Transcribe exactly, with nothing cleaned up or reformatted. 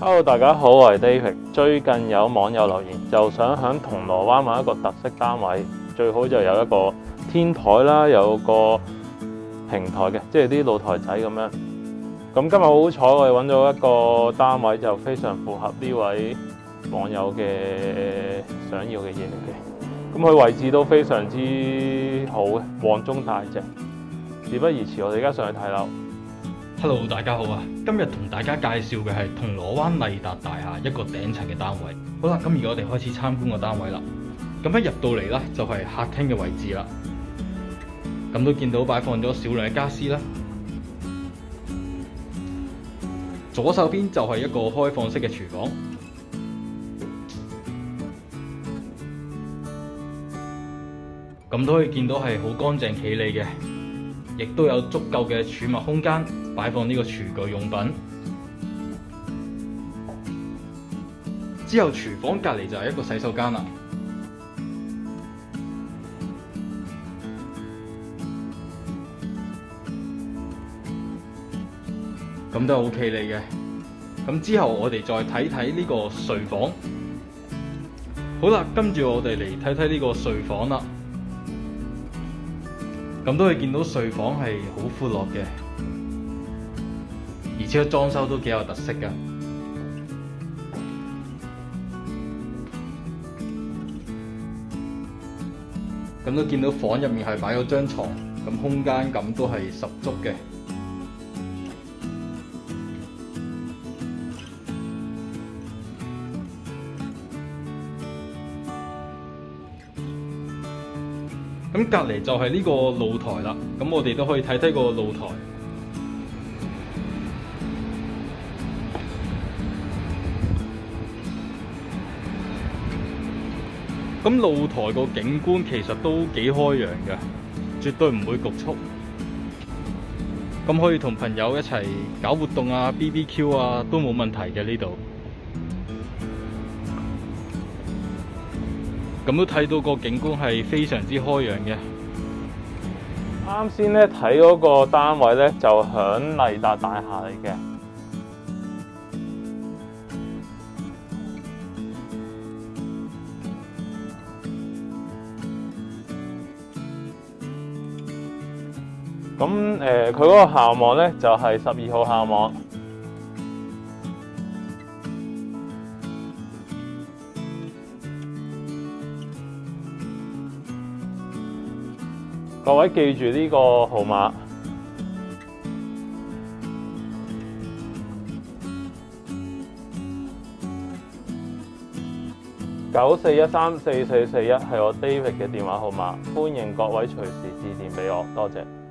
Hello， 大家好，我係 David。最近有網友留言，就想喺銅鑼灣揾一個特色單位，最好就有一個天台啦，有個平台嘅，即係啲露台仔咁樣。咁今日好彩，我哋揾到一個單位，就非常符合呢位網友嘅想要嘅嘢嘅。咁佢位置都非常之好嘅，旺中大正。事不宜遲，我哋而家上去睇樓。 Hello， 大家好啊！今日同大家介紹嘅係銅鑼灣麗達大廈一個頂層嘅單位。好啦，咁而家我哋開始參觀個單位啦。咁一入到嚟咧，就係客廳嘅位置啦。咁都見到擺放咗少量嘅家私啦。左手邊就係一個開放式嘅廚房。咁都可以見到係好乾淨企理嘅。亦都有足夠嘅儲物空間，擺放呢個廚具用品。之後廚房隔離就係一個洗手間啦。咁都係好企理嘅。咁之後我哋再睇睇呢個睡房。好啦，跟住我哋嚟睇睇呢個睡房啦。咁都可以見到睡房係好闊落嘅，而且個裝修都幾有特色㗎。咁都見到房入面係擺咗張床，咁空間感都係十足嘅。咁隔離就係呢個露台啦，咁我哋都可以睇睇個露台。咁露台個景觀其實都幾開揚嘅，絕對唔會局促。咁可以同朋友一齊搞活動啊、B B Q 啊，都冇問題嘅呢度。咁都睇到個景觀係非常之開揚嘅。 啱先咧睇嗰個單位咧，就響麗達大廈嚟嘅。咁誒，佢嗰個校網咧就係十二號校網。各位記住呢個號碼，九四一三四四四一係我 David 嘅電話號碼，歡迎各位隨時致電俾我，多謝。